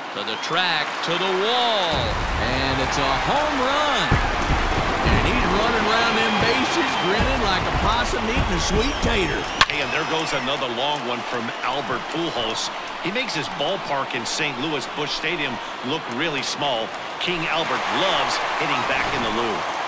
To the track, to the wall. And it's a home run. And he's running around them bases grinning like a possum eating a sweet tater. Hey, and there goes another long one from Albert Pujols. He makes his ballpark in St. Louis Busch Stadium look really small. King Albert loves hitting back in the Lou.